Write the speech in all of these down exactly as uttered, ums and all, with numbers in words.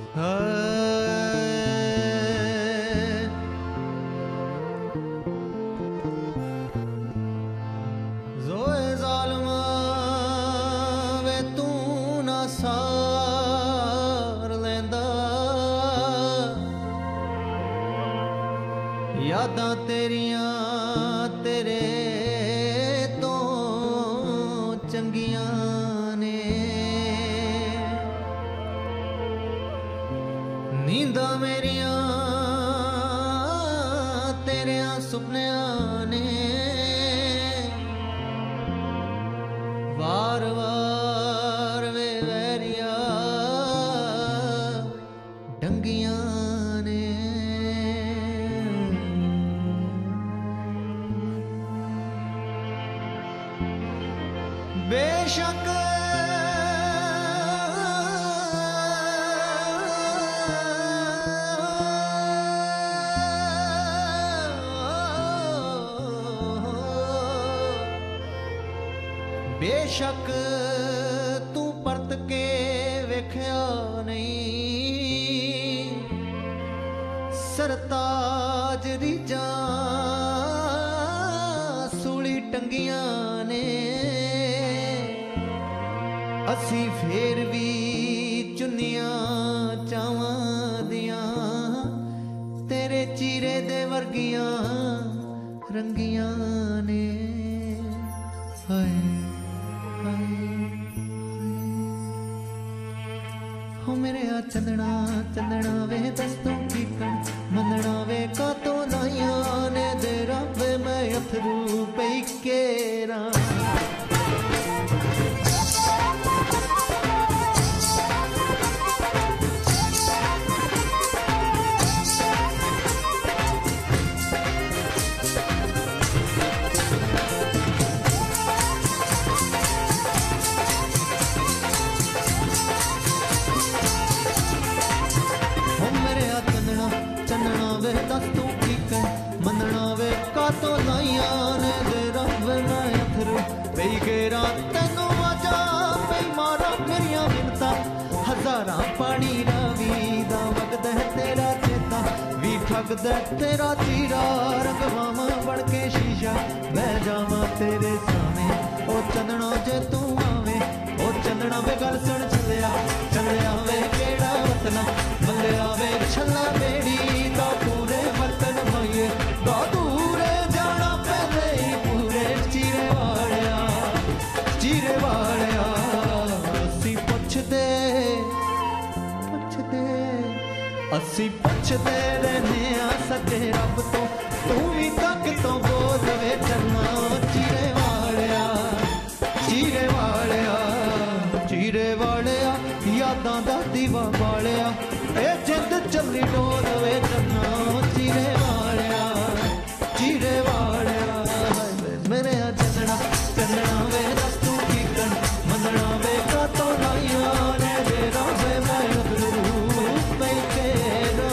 जोए जालमा वे तू ना सार लेंदा यादां तेरियां तेरे तो चंगियां ने नींदा मेरिया तेरिया सुपनिया ने वार वार वे वैरिया डंगिया ने बेशक बेशक तू परत के वेख्या नहीं सरताज रिजा सूली टंगिया ने असी फेर भी चुनिया चावां दियां तेरे चीरे दे वर्गिया रंगिया ने हाय हो मेरे आ चंदना चंदना वे दस तू की कर मनना वे का तो लाइया ने दे रब मैं अथरू पे केरा दस तू की कर मनना वे का तो लाइया ने दे रब मैं अथरू पई गेरा तेनू वजा पई मारा मेरिया मिनता हजारा पानी रावी दा वगदा है तेरा चेता भी ठगदा तेरा चीरा रंगवावा बन के शीशा बह जावा तेरे सामने ओ चंदना जे तू आवे ओ चंदना वे गल सुन चलिया चलिया वे केड़ा वतना मलिया वे छला बेड़ी दा पूरे वतन होइए दा दूरे जाना पहले ही पूरे चीरे वालिया चीरे वालिया असी पुछदे पुछदे असी पुछदे रहने आ सके रब तो तू भी तक तो बोल वे चलना चीरे वालिया चीरे वालिया चीरे वालिया यादां दा दीवा वालिया ए जिंद चली डोल वे चलना चीरे वालिया चीरे वालिया मेरे आ चंदना चंदना वे दस तू की कर मनना वे का तो लाइया ने दे रब मैं अथरू पे केरा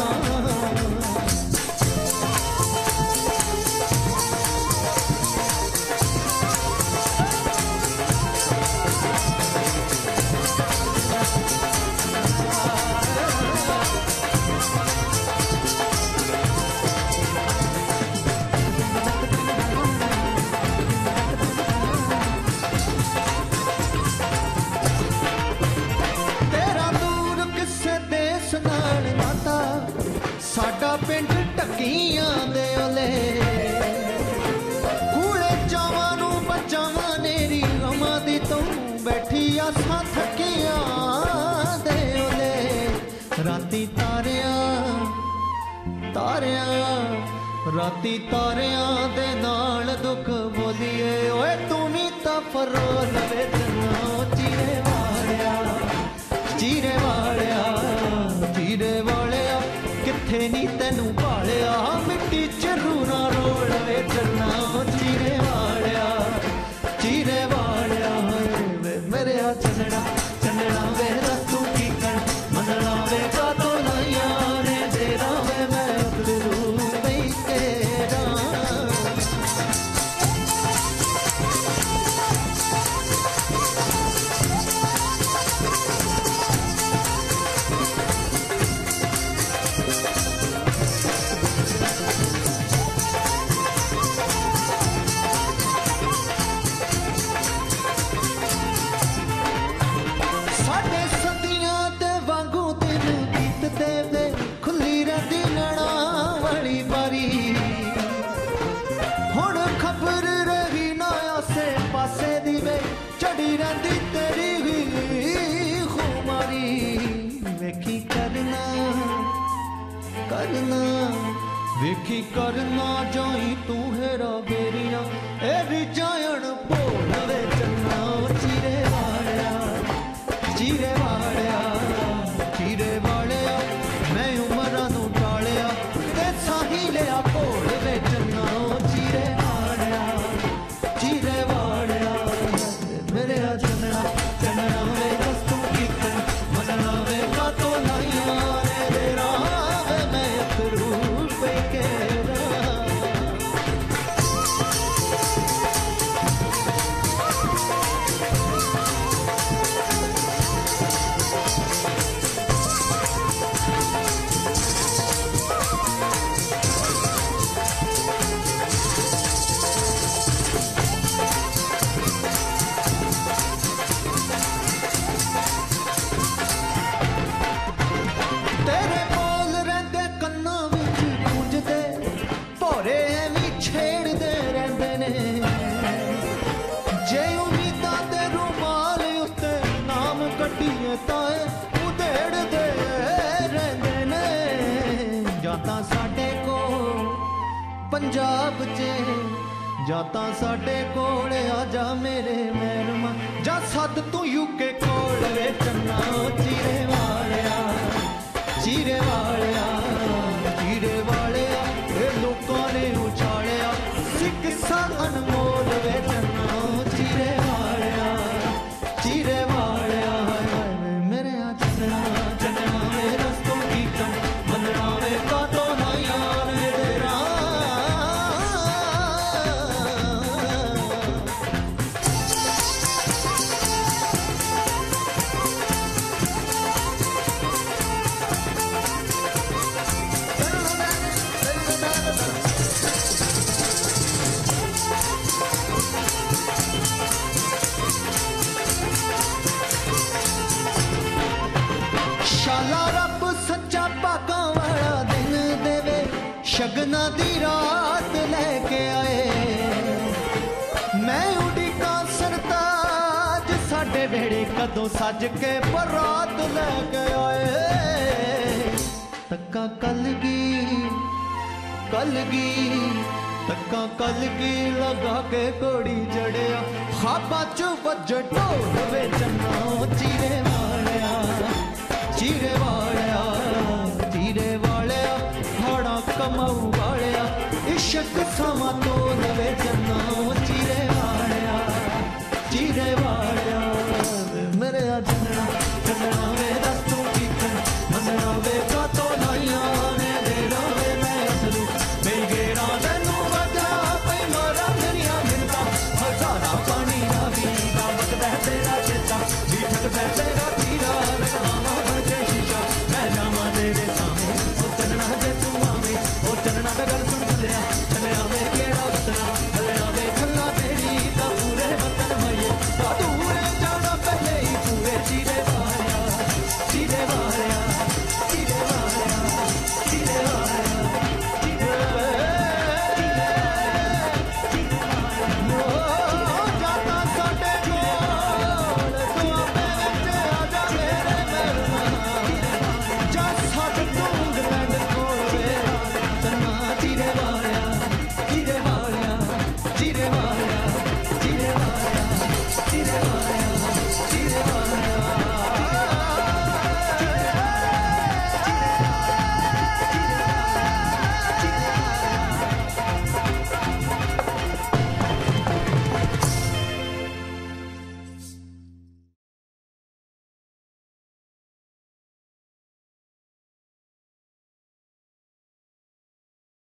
साडा पिंड टकियां दे ओले कूड़े चावां नू बचावां नेरी गमां दी तू बैठी आसा थकियां दे ओले राती तारियां तारियां राती तारियां दे नाल दुख बोलिए ओए तू नी तां फरोल वे चन्ना चीरे वालिया चीरे वालिया चीरे वालिया किथे नी तेनू भालिया मिट्टी चरू ना रोल वे चलना चीरे वालिया चीरे वालिया मेरे आ चंदना चंदना वे दस तू की कर मनना वे का तो लाइया ने तेरा वे मैं अथरू पे केरा ही करना जाई तू हेरा बेरिया ए जायन बोल वे चन्ना चीरे वालिया चीरे वालिया चीरे वालिया मैं उमरां नूं टालिया ते साही लिया बोल वे चन्ना चीरे वालिया चीरे वालिया मेरे चन्ना चन्ना वे वस्तु कित मनना वे का तो लाइया रे तेरा वे मैं अथरू पे के पंजाब चे जाता साडे कोल आजा मेरे मैरमा जा सद तू यूके कोल वे चन्ना चीरे वालिया चीरे वालिया चीरे वालिया ए लोकां ने उछालिया सिख सा अनमोल वे चन्ना चीरे वालिया चीरे वालिया मेरे आ चन्ना चन्ना वे रस्तों की कम मनना वे का तो नाइया शाला रब सच्चा भागा वाला दिन देवे शगना दी रात लेके आए मैं उड़ीका सरताज साडे बेड़े कदों सज के बरात लेके आए तक्का कलगी कलगी तक्का कलगी लगा के कोड़ी जड़िया खाबा च वज ढोल वे चन्ना चीरे